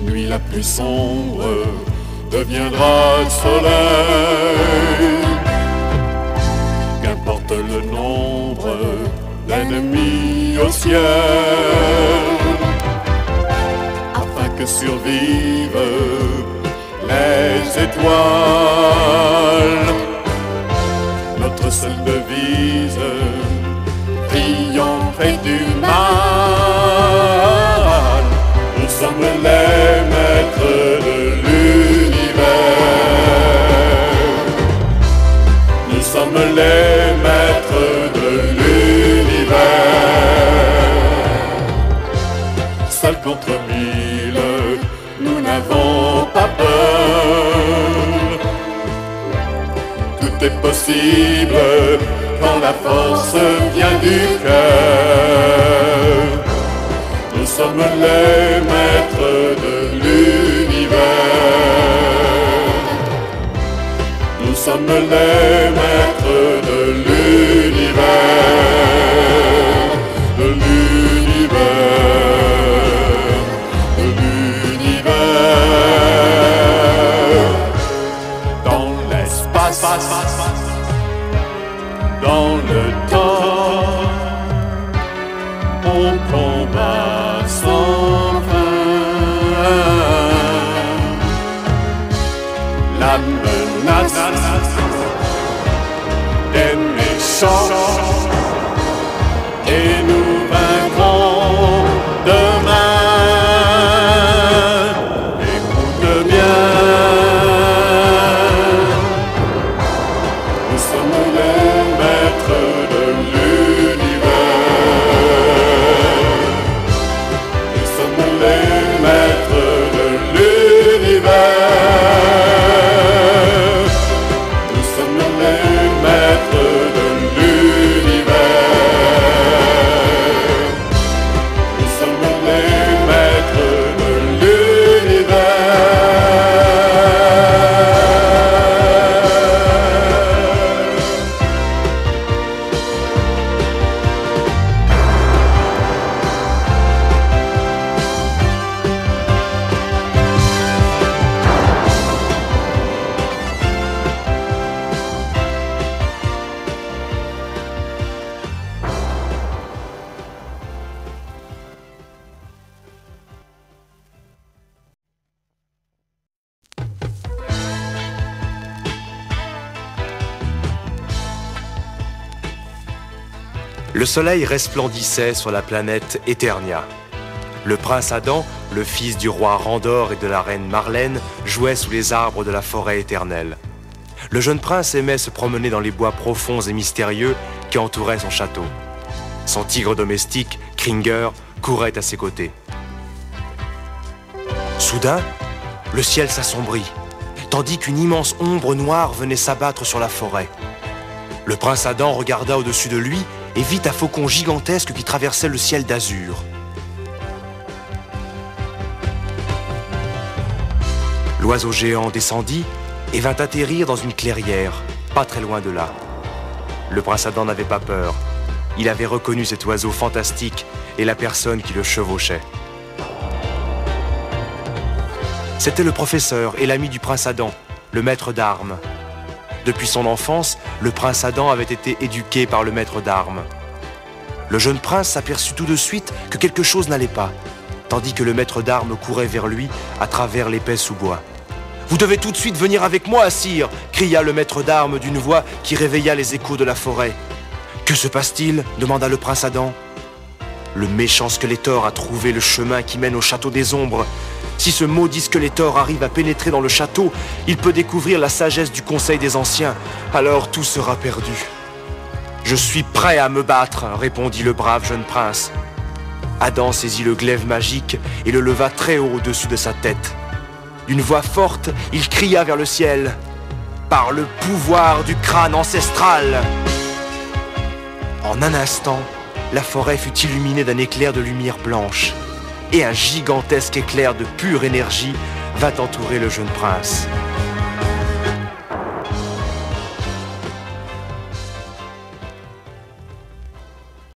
nuit la plus sombre deviendra soleil. Qu'importe le nombre d'ennemis au ciel, afin que survivent les étoiles. Notre seule devise, triompher du mal. Nous sommes les maîtres de l'univers. Nous sommes les maîtres de l'univers. Seuls contre mille, nous n'avons pas peur. Tout est possible quand la force vient du cœur. Nous sommes les maîtres de l'univers. Nous sommes les maîtres de l'univers. De l'univers. De l'univers. Dans l'espace, dans le temps, on combat sans fin. La menace des méchants, et nous vaincrons demain. Écoute bien, nous sommes les maîtres de l'univers. Nous sommes les maîtres de l'univers. Nous sommes les maîtres de l'univers. Nous sommes les maîtres de l'univers. Le soleil resplendissait sur la planète Eternia. Le prince Adam, le fils du roi Randor et de la reine Marlène, jouait sous les arbres de la forêt éternelle. Le jeune prince aimait se promener dans les bois profonds et mystérieux qui entouraient son château. Son tigre domestique, Kringer, courait à ses côtés. Soudain, le ciel s'assombrit, tandis qu'une immense ombre noire venait s'abattre sur la forêt. Le prince Adam regarda au-dessus de lui et vit un faucon gigantesque qui traversait le ciel d'azur. L'oiseau géant descendit et vint atterrir dans une clairière, pas très loin de là. Le prince Adam n'avait pas peur. Il avait reconnu cet oiseau fantastique et la personne qui le chevauchait. C'était le professeur et l'ami du prince Adam, le maître d'armes. Depuis son enfance, le prince Adam avait été éduqué par le maître d'armes. Le jeune prince s'aperçut tout de suite que quelque chose n'allait pas, tandis que le maître d'armes courait vers lui à travers l'épais sous-bois. « Vous devez tout de suite venir avec moi, sire !» cria le maître d'armes d'une voix qui réveilla les échos de la forêt. « Que se passe-t-il » demanda le prince Adam. « Le méchant Skeletor a trouvé le chemin qui mène au château des ombres. Si ce maudit Skeletor arrive à pénétrer dans le château, il peut découvrir la sagesse du Conseil des Anciens. Alors tout sera perdu. »« Je suis prêt à me battre » répondit le brave jeune prince. Adam saisit le glaive magique et le leva très haut au-dessus de sa tête. D'une voix forte, il cria vers le ciel. « Par le pouvoir du crâne ancestral !» En un instant, la forêt fut illuminée d'un éclair de lumière blanche. Et un gigantesque éclair de pure énergie vint entourer le jeune prince.